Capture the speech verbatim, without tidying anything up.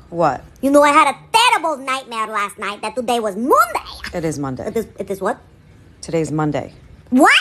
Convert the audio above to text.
What? You know, I had a terrible nightmare last night that today was Monday. It is Monday. It is, it is what? Today's Monday. What?